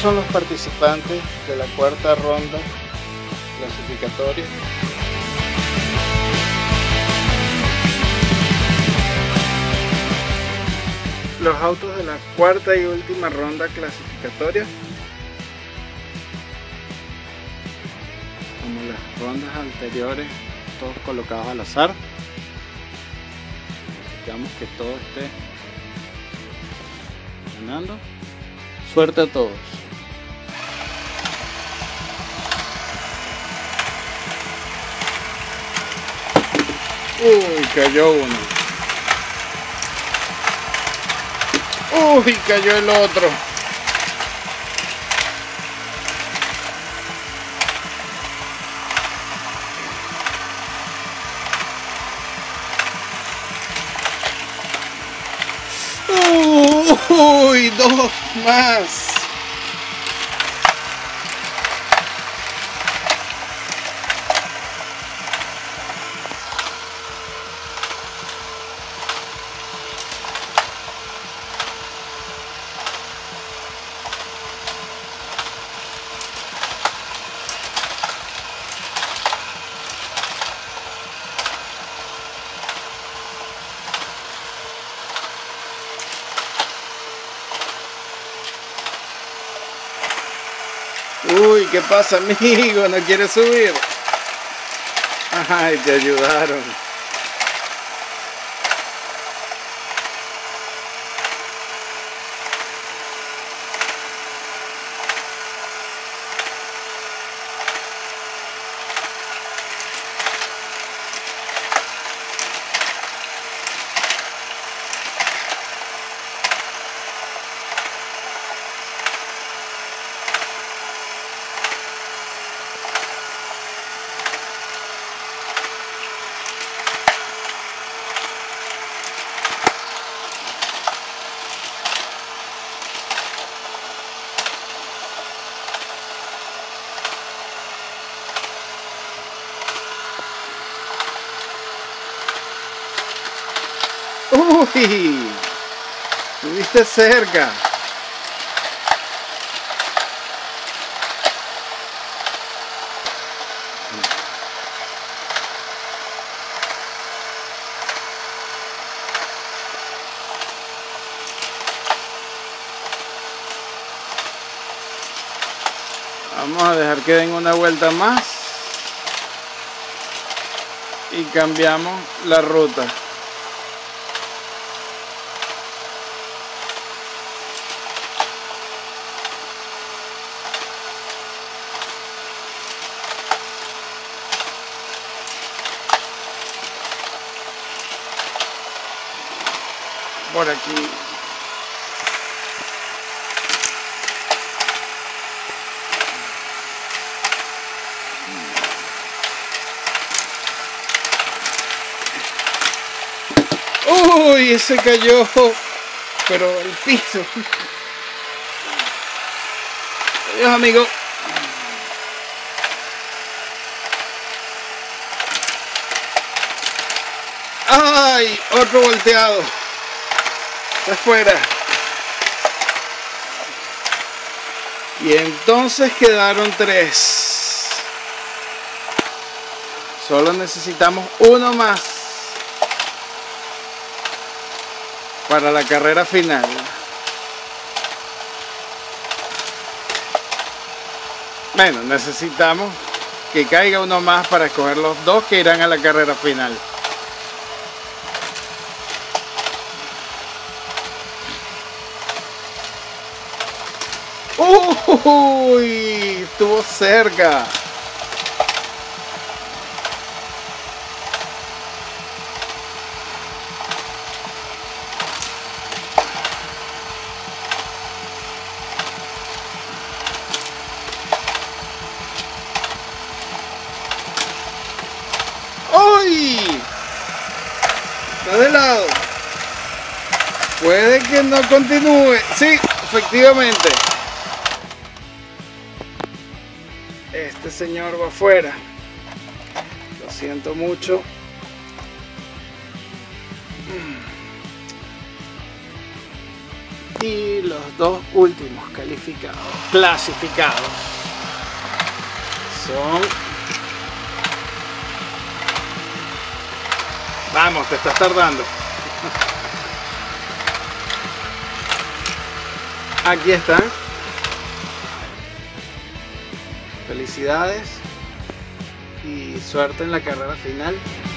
son los participantes de la cuarta ronda clasificatoria. Los autos de la cuarta y última ronda clasificatoria, como las rondas anteriores, todos colocados al azar. Necesitamos que todo esté ganando. Suerte a todos. Uy, cayó uno. Uy, cayó el otro. Uy, dos más. Uy, ¿qué pasa, amigo? ¿No quieres subir? Ay, te ayudaron. Uy, estuviste cerca. Vamos a dejar que den una vuelta más y cambiamos la ruta. Por aquí. Uy, ese cayó, pero el piso. Adiós, amigo. Ay, otro volteado. Está afuera. Y entonces quedaron 3. Solo necesitamos uno más para la carrera final. Bueno, necesitamos que caiga uno más para escoger los 2 que irán a la carrera final. Uy, estuvo cerca. ¡Uy! Está de lado. Puede que no continúe. Sí, efectivamente. Este señor va afuera. Lo siento mucho. Y los 2 últimos calificados, clasificados, son... Vamos, te estás tardando. Aquí están. Felicidades y suerte en la carrera final.